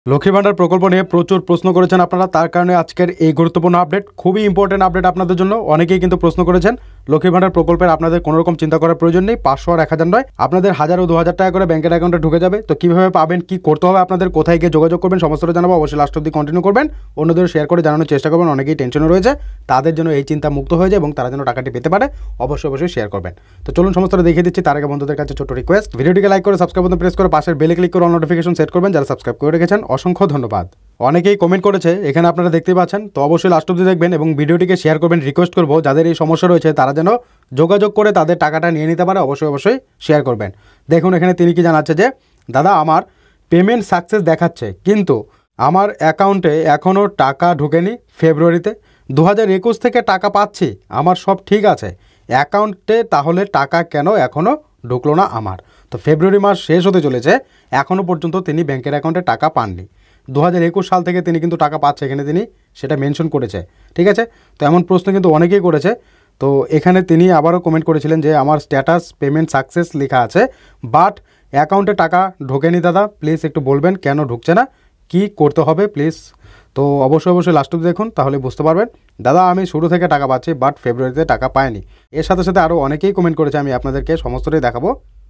লক্ষ্মী ভান্ডার প্রকল্প নিয়ে প্রচুর প্রশ্ন করেছেন আপনারা, তার কারণে আজকের এই গুরুত্বপূর্ণ আপডেট, খুবই ইম্পর্টেন্ট আপডেট আপনাদের জন্য। অনেকেই কিন্তু প্রশ্ন করেছেন লক্ষ্মী ভান্ডার প্রকল্পের আপনাদের কোনো রকম চিন্তা করার প্রয়োজন নেই। 500 আর 1000 নয়, আপনাদের 1000 ও 2000 টাকা করে ব্যাংকের অ্যাকাউন্টে ঢুকে যাবে। তো কিভাবে পাবেন, কি করতে হবে আপনাদের, কোথায় গিয়ে যোগাযোগ করবেন, সমস্তটা জানাবো। অবশ্যই লাস্ট অব্দি কন্টিনিউ করবেন, অন্যদের শেয়ার করে জানানোর চেষ্টা করবেন। অনেকেই টেনশনে রয়েছে, তাদের জন্য এই চিন্তা মুক্ত হয়ে যায় এবং তারা যেন টাকাটি পেতে পারে। অবশ্যই শেয়ার করবেন। তো চলুন সমস্তটা দেখিয়ে দিচ্ছি। তার আগে বন্ধুদের কাছে ছোট রিকোয়েস্ট, ভিডিওটিকে লাইক করে সাবস্ক্রাইব বাটন প্রেস করে পাশের বেলে ক্লিক করে অল নোটিফিকেশন সেট করবেন। যারা সাবস্ক্রাইব করে রেখেছেন অসংখ্য ধন্যবাদ। অনেকেই কমেন্ট করেছে, এখানে আপনারা দেখতে পাচ্ছেন। তো অবশ্যই লাস্ট অবধি দেখবেন এবং ভিডিওটিকে শেয়ার করবেন। রিকোয়েস্ট করবো যাদের এই সমস্যা রয়েছে তারা যেন যোগাযোগ করে তাদের টাকাটা নিয়ে নিতে পারে। অবশ্যই শেয়ার করবেন। দেখুন এখানে তিনি কি জানাচ্ছে যে, দাদা আমার পেমেন্ট সাকসেস দেখাচ্ছে, কিন্তু আমার অ্যাকাউন্টে এখনও টাকা ঢোকেনি। ফেব্রুয়ারিতে 2021 থেকে টাকা পাচ্ছি, আমার সব ঠিক আছে, অ্যাকাউন্টে তাহলে টাকা কেন এখনও ঢুকলো না আমার? তো ফেব্রুয়ারি মাস শেষ হতে চলেছে, এখনও পর্যন্ত তিনি ব্যাংকের অ্যাকাউন্টে টাকা পাননি। 2021 সাল থেকে তিনি কিন্তু টাকা পাচ্ছে, এখানে তিনি সেটা মেনশন করেছে। ঠিক আছে, তো এমন প্রশ্ন কিন্তু অনেকেই করেছে। তো এখানে তিনি আবারও কমেন্ট করেছিলেন যে আমার স্ট্যাটাস পেমেন্ট সাকসেস লেখা আছে, বাট অ্যাকাউন্টে টাকা ঢোকেনি। দাদা প্লিজ একটু বলবেন কেন ঢুকছে না, কি করতে হবে প্লিজ। তো অবশ্যই লাস্ট অবধি দেখুন, তাহলে বুঝতে পারবেন। দাদা আমি শুরু থেকে টাকা পাচ্ছি, বাট ফেব্রুয়ারিতে টাকা পাইনি। এর সাথে সাথে আরও অনেকেই কমেন্ট করেছে, আমি আপনাদেরকে সমস্তটাই দেখাবো।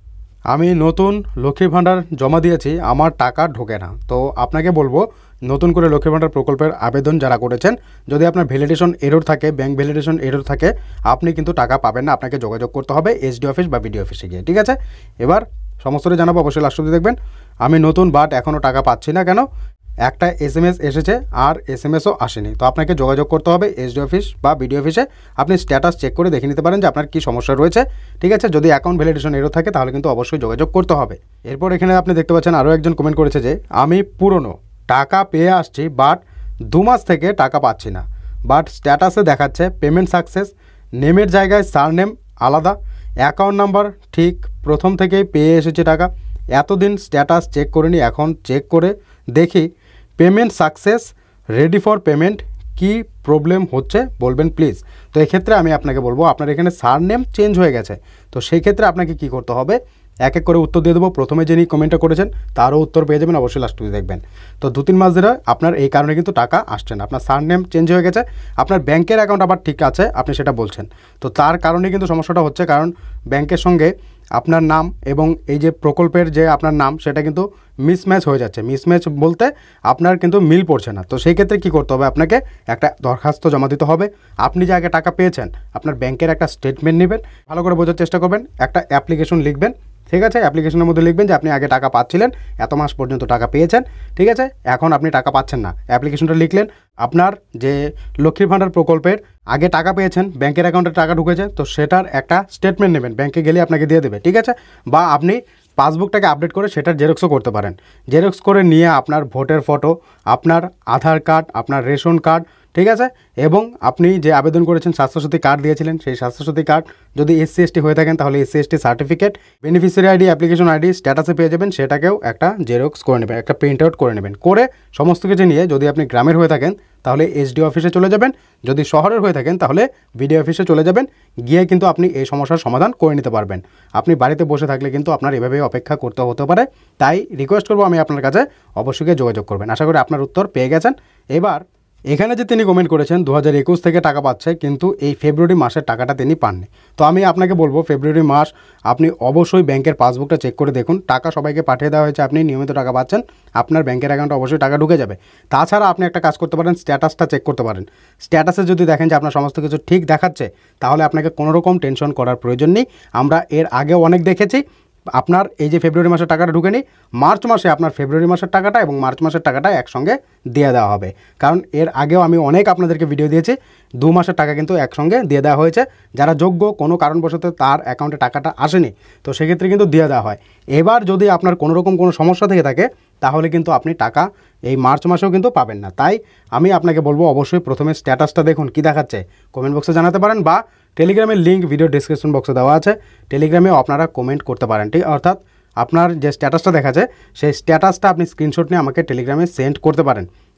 আমি নতুন লক্ষ্মী ভান্ডার জমা দিয়েছি, আমার টাকা ঢোকে না। তো আপনাকে বলবো, নতুন করে লক্ষ্মী ভান্ডার প্রকল্পের আবেদন যারা করেছেন, যদি আপনার ভ্যালিডেশন এরর থাকে, ব্যাংক ভ্যালিডেশন এরর থাকে, আপনি কিন্তু টাকা পাবেন না। আপনাকে যোগাযোগ করতে হবে এসডি অফিস বা বিডি অফিসে গিয়ে। ঠিক আছে, এবার সমস্তটাই জানাবো, অবশ্যই লাস্ট অবধি দেখবেন। আমি নতুন, বাট এখনও টাকা পাচ্ছি না কেন? একটা SMS এসেছে আর SMSও আসেনি। তো আপনাকে যোগাযোগ করতে হবে এসডি অফিস বা বিডি অফিসে। আপনি স্ট্যাটাস চেক করে দেখে নিতে পারেন যে আপনার কী সমস্যা রয়েছে। ঠিক আছে, যদি অ্যাকাউন্ট ভ্যালিডেশন এরর থাকে তাহলে কিন্তু অবশ্যই যোগাযোগ করতে হবে। এরপর এখানে আপনি দেখতে পাচ্ছেন আরও একজন কমেন্ট করেছে যে, আমি পুরনো টাকা পেয়ে আসছি, বাট 2 মাস থেকে টাকা পাচ্ছি না। বাট স্ট্যাটাসে দেখাচ্ছে পেমেন্ট সাকসেস, নেমের জায়গায় সারনেম আলাদা, অ্যাকাউন্ট নাম্বার ঠিক, প্রথম থেকেই পেয়ে এসেছে টাকা। এতদিন স্ট্যাটাস চেক করিনি, এখন চেক করে দেখি payment success, ready for payment. কি প্রবলেম হচ্ছে বলবেন প্লিজ। তো এক্ষেত্রে আমি আপনাকে বলবো, আপনার এখানে সারনেম চেঞ্জ হয়ে গেছে। তো সেই ক্ষেত্রে আপনাকে কি করতে হবে, এক এক করে উত্তর দিয়ে দেবো। প্রথমে যিনি কমেন্টটা করেছেন তারও উত্তর পেয়ে যাবেন, অবশ্যই লাস্ট অবধি দেখবেন। তো 2-3 মাস ধরে আপনার এই কারণে কিন্তু টাকা আসছে না। আপনার সারনেম চেঞ্জ হয়ে গেছে, আপনার ব্যাংকের অ্যাকাউন্ট আবার ঠিক আছে, আপনি সেটা বলছেন। তো তার কারণে কিন্তু সমস্যাটা হচ্ছে, কারণ ব্যাংকের সঙ্গে আপনার নাম এবং এই যে প্রকল্পের যে আপনার নাম, সেটা কিন্তু মিসম্যাচ হয়ে যাচ্ছে। মিসম্যাচ বলতে আপনার কিন্তু মিল পড়ছে না। তো সেই ক্ষেত্রে কী করতে হবে, আপনাকে একটা দরখাস্ত জমা দিতে হবে। আপনি যে আগে টাকা পেয়েছেন, আপনার ব্যাংকের একটা স্টেটমেন্ট নেবেন, ভালো করে বোঝার চেষ্টা করবেন, একটা অ্যাপ্লিকেশন লিখবেন। ঠিক আছে, অ্যাপ্লিকেশনের মধ্যে লিখবেন যে আপনি আগে টাকা পাচ্ছিলেন, এত মাস পর্যন্ত টাকা পেয়েছেন, ঠিক আছে, এখন আপনি টাকা পাচ্ছেন না। অ্যাপ্লিকেশনটা লিখলেন। আপনার যে লক্ষ্মী ভান্ডার প্রকল্পের আগে টাকা পেয়েছেন, ব্যাংকের অ্যাকাউন্টে টাকা ঢুকেছে, তো সেটার একটা স্টেটমেন্ট নেবেন, ব্যাংকে গেলে আপনাকে দিয়ে দেবে। ঠিক আছে, বা আপনি পাসবুকটাকে আপডেট করে সেটার জেরক্সও করতে পারেন। জেরক্স করে নিয়ে আপনার ভোটের ফটো, আপনার আধার কার্ড, আপনার রেশন কার্ড, ঠিক আছে, এবং আপনি যে আবেদন করেছেন স্বাস্থ্যসাথী কার্ড দিয়েছিলেন, সেই স্বাস্থ্যসাথী কার্ড, যদি SC/ST হয়ে থাকেন তাহলে SC/ST certificate, beneficiary ID, application ID স্ট্যাটাসে পেয়ে যাবেন, সেটাকেও একটা জেরক্স করে নেবেন, একটা প্রিন্ট আউট করে নেবেন। করে সমস্ত কিছু নিয়ে, যদি আপনি গ্রামের হয়ে থাকেন তাহলে SD অফিসে চলে যাবেন, যদি শহরের হয়ে থাকেন তাহলে BDO অফিসে চলে যাবেন। গিয়ে কিন্তু আপনি এই সমস্যার সমাধান করে নিতে পারবেন। আপনি বাড়িতে বসে থাকলে কিন্তু আপনার এভাবে অপেক্ষা করতে হতে পারে। তাই রিকোয়েস্ট করবো আমি আপনার কাছে, অবশ্যই যোগাযোগ করবেন। আশা করি আপনার উত্তর পেয়ে গেছেন। এবার এখানে যে তিনি কমেন্ট করেছেন 2021 থেকে টাকা পাচ্ছে, কিন্তু এই ফেব্রুয়ারি মাসের টাকাটা তিনি পাননি। তো আমি আপনাকে বলবো, ফেব্রুয়ারি মাস আপনি অবশ্যই ব্যাংকের পাসবুকটা চেক করে দেখুন। টাকা সবাইকে পাঠিয়ে দেওয়া হয়েছে, আপনি নিয়মিত টাকা পাচ্ছেন, আপনার ব্যাংকের অ্যাকাউন্টে অবশ্যই টাকা ঢুকে যাবে। তাছাড়া আপনি একটা কাজ করতে পারেন, স্ট্যাটাসটা চেক করতে পারেন। স্ট্যাটাসে যদি দেখেন যে আপনার সমস্ত কিছু ঠিক দেখাচ্ছে, তাহলে আপনাকে কোনো রকম টেনশন করার প্রয়োজন নেই। আমরা এর আগেও অনেক দেখেছি, আপনার এই যে ফেব্রুয়ারি মাসের টাকাটা ঢুকেনি, মার্চ মাসে আপনার ফেব্রুয়ারি মাসের টাকাটা এবং মার্চ মাসের টাকাটা একসঙ্গে দিয়ে দেওয়া হবে। কারণ এর আগেও আমি অনেক আপনাদেরকে ভিডিও দিয়েছি, 2 মাসের টাকা কিন্তু একসঙ্গে দিয়ে দেওয়া হয়েছে। যারা যোগ্য, কোনো কারণবশত তার অ্যাকাউন্টে টাকাটা আসেনি, তো সেক্ষেত্রে কিন্তু দিয়ে দেওয়া হয়। এবার যদি আপনার কোনো রকম কোনো সমস্যা থেকে থাকে, তাহলে কিন্তু আপনি টাকা এই মার্চ মাসেও কিন্তু পাবেন না। তাই আমি আপনাকে বলবো, অবশ্যই প্রথমে স্ট্যাটাসটা দেখুন কী দেখাচ্ছে, কমেন্ট বক্সে জানাতে পারেন, বা টেলিগ্রামের লিঙ্ক ভিডিও ডিসক্রিপশন বক্সে দেওয়া আছে, টেলিগ্রামেও আপনারা কমেন্ট করতে পারেন। ঠিক, অর্থাৎ আপনার যে স্ট্যাটাসটা দেখাচ্ছে, সেই স্ট্যাটাসটা আপনি স্ক্রিনশট নিয়ে আমাকে টেলিগ্রামে সেন্ড করতে পারেন।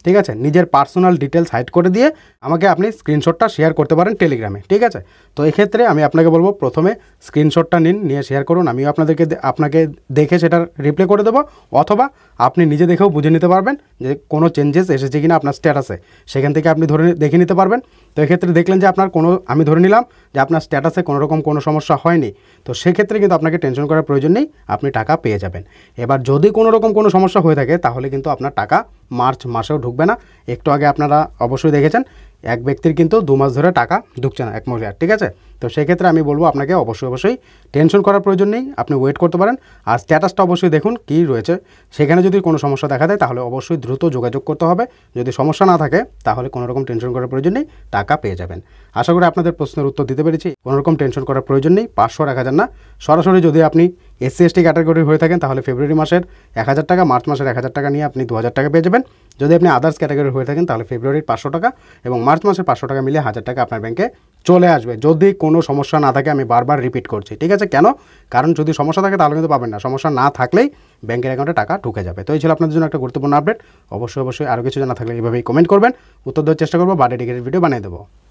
ঠিক আছে, নিজের পার্সোনাল ডিটেলস হাইড করে দিয়ে আমাকে আপনি স্ক্রিনশটটা শেয়ার করতে পারেন টেলিগ্রামে। ঠিক আছে, তো এক্ষেত্রে আমি আপনাকে বলবো প্রথমে স্ক্রিনশটটা নিন, নিয়ে শেয়ার করুন। আমিও আপনাকে দেখে সেটার রিপ্লাই করে দেবো, অথবা আপনি নিজে দেখেও বুঝে নিতে পারবেন যে কোনো চেঞ্জেস এসেছে কিনা আপনার স্ট্যাটাসে, সেখান থেকে আপনি দেখে নিতে পারবেন। তো এক্ষেত্রে দেখলেন যে আপনার আমি ধরে নিলাম যে আপনার স্ট্যাটাসে কোনো রকম কোনো সমস্যা হয়নি, তো সেক্ষেত্রে কিন্তু আপনাকে টেনশন করার প্রয়োজন নেই, আপনি টাকা পেয়ে যাবেন। এবার যদি কোনো রকম কোনো সমস্যা হয়ে থাকে তাহলে কিন্তু আপনার টাকা মার্চ মাসেও ঢুকবে না। একটু আগে আপনারা অবশ্যই দেখেছেন এক ব্যক্তির কিন্তু 2 মাস ধরে টাকা ঢুকছে না, এক মহিলার। ঠিক আছে, তো সেক্ষেত্রে আমি বলবো আপনাকে অবশ্যই টেনশন করার প্রয়োজন নেই, আপনি ওয়েট করতে পারেন। আর স্ট্যাটাসটা অবশ্যই দেখুন কী রয়েছে, সেখানে যদি কোনো সমস্যা দেখা দেয় তাহলে অবশ্যই দ্রুত যোগাযোগ করতে হবে। যদি সমস্যা না থাকে তাহলে কোনো রকম টেনশন করার প্রয়োজন নেই, টাকা পেয়ে যাবেন। আশা করি আপনাদের প্রশ্নের উত্তর দিতে পেরেছি। কোনো রকম টেনশন করার প্রয়োজন নেই, 500 আর 1000 না, সরাসরি যদি আপনি SC/ST ক্যাটাগরি হয়ে থাকেন তাহলে ফেব্রুয়ারি মাসের 1000 টাকা, মার্চ মাসের 1000 টাকা নিয়ে আপনি 2000 টাকা পেয়ে যাবেন। যদি আপনি আদার্স ক্যাটাগরি হয়ে থাকেন তাহলে ফেব্রুয়ারির 500 টাকা এবং মার্চ মাসের 500 টাকা মিলিয়ে 1000 টাকা আপনার ব্যাংকে চলে আসবে, যদি কোনো সমস্যা না থাকে। আমি বারবার রিপিট করছি, ঠিক আছে? কেন? কারণ যদি সমস্যা থাকে তাহলে কিন্তু পাবেন না, সমস্যা না থাকলেই ব্যাংকের অ্যাকাউন্টে টাকা ঢুকে যাবে। তো এই ছিল আপনাদের জন্য একটা গুরুত্বপূর্ণ আপডেট। অবশ্যই আরও কিছু জানা থাকলে এইভাবেই কমেন্ট করবেন, উত্তর দেওয়ার চেষ্টা করবো, বার্থডে টিকেটের ভিডিও বানিয়ে দেবো।